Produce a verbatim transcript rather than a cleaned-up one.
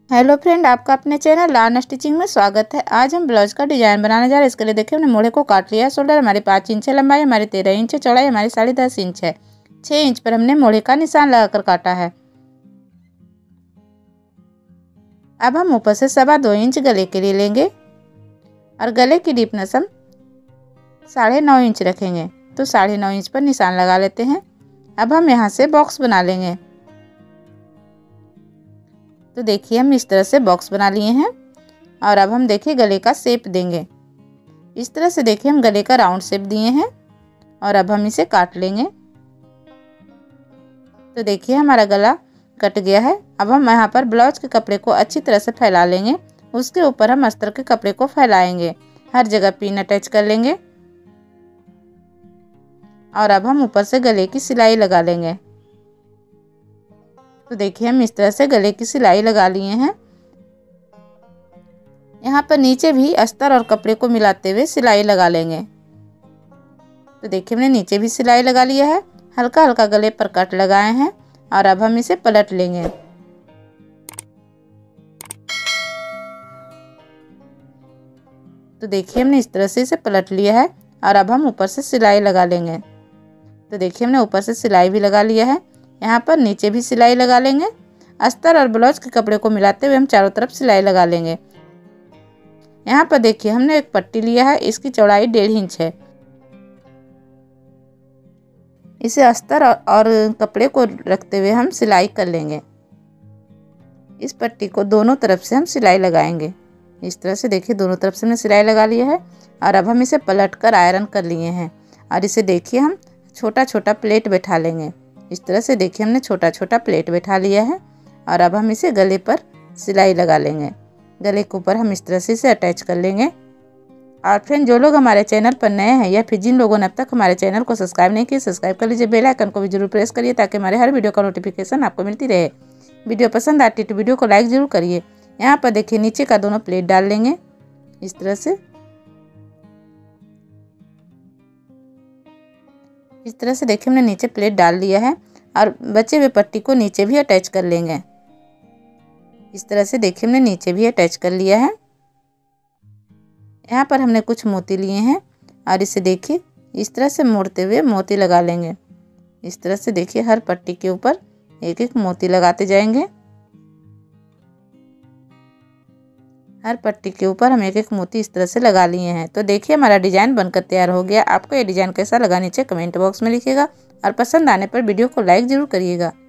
Hello friend, आपका अपने channel learn stitching में स्वागत है। आज हम ब्लाउज का डिजाइन बनाने जा रहे हैं। इसके लिए देखिए हमने मोड़े को काट लिया है। शोल्डर हमारी पाँच इंच है, लंबाई हमारी तेरह इंच है, चौड़ाई हमारी साढ़े दस इंच है। छः इंच पर हमने मोड़े का निशान लगाकर काटा है। अब हम ऊपर से सवा दो इंच गले के लिए लेंगे और गले की डीपनेस हम साढ़े नौ इंच रखेंगे। तो साढ़े नौ इंच पर निशान लगा लेते हैं। अब हम यहाँ से बॉक्स बना लेंगे। तो देखिए हम इस तरह से बॉक्स बना लिए हैं और अब हम देखिए गले का शेप देंगे। इस तरह से देखिए हम गले का राउंड शेप दिए हैं और अब हम इसे काट लेंगे। तो देखिए हमारा गला कट गया है। अब हम यहाँ पर ब्लाउज के कपड़े को अच्छी तरह से फैला लेंगे। उसके ऊपर हम अस्तर के कपड़े को फैलाएंगे, हर जगह पिन अटैच कर लेंगे और अब हम ऊपर से गले की सिलाई लगा लेंगे। तो देखिए हम इस तरह से गले की सिलाई लगा लिए हैं। यहाँ पर नीचे भी अस्तर और कपड़े को मिलाते हुए सिलाई लगा लेंगे। तो देखिए हमने नीचे भी सिलाई लगा लिया है। हल्का हल्का गले पर कट लगाए हैं और अब हम इसे पलट लेंगे। तो देखिए हमने इस तरह से इसे पलट लिया है और अब हम ऊपर से सिलाई लगा लेंगे। तो देखिए हमने ऊपर से सिलाई भी लगा लिया है। यहाँ पर नीचे भी सिलाई लगा लेंगे। अस्तर और ब्लाउज के कपड़े को मिलाते हुए हम चारों तरफ सिलाई लगा लेंगे। यहाँ पर देखिए हमने एक पट्टी लिया है। इसकी चौड़ाई डेढ़ इंच है। इसे अस्तर और कपड़े को रखते हुए हम सिलाई कर लेंगे। इस पट्टी को दोनों तरफ से हम सिलाई लगाएंगे। इस तरह से देखिए दोनों तरफ से हमने सिलाई लगा लिया है और अब हम इसे पलट कर आयरन कर लिए हैं और इसे देखिए हम छोटा छोटा प्लेट बैठा लेंगे। इस तरह से देखिए हमने छोटा छोटा प्लेट बैठा लिया है और अब हम इसे गले पर सिलाई लगा लेंगे। गले के ऊपर हम इस तरह से इसे अटैच कर लेंगे। और फ्रेंड, जो लोग हमारे चैनल पर नए हैं या फिर जिन लोगों ने अब तक हमारे चैनल को सब्सक्राइब नहीं किया, सब्सक्राइब कर लीजिए। बेल आइकन को भी जरूर प्रेस करिए ताकि हमारे हर वीडियो का नोटिफिकेशन आपको मिलती रहे। वीडियो पसंद आती है तो वीडियो को लाइक जरूर करिए। यहाँ पर देखिए नीचे का दोनों प्लेट डाल लेंगे इस तरह से। इस तरह से देखिए हमने नीचे प्लेट डाल लिया है और बचे हुए पट्टी को नीचे भी अटैच कर लेंगे। इस तरह से देखिए हमने नीचे भी अटैच कर लिया है। यहाँ पर हमने कुछ मोती लिए हैं और इसे देखिए इस तरह से मोड़ते हुए मोती लगा लेंगे। इस तरह से देखिए हर पट्टी के ऊपर एक एक मोती लगाते जाएंगे। हर पट्टी के ऊपर हम एक एक मोती इस तरह से लगा लिए हैं। तो देखिए हमारा डिजाइन बनकर तैयार हो गया। आपको ये डिजाइन कैसा लगा नीचे कमेंट बॉक्स में लिखिएगा और पसंद आने पर वीडियो को लाइक जरूर करिएगा।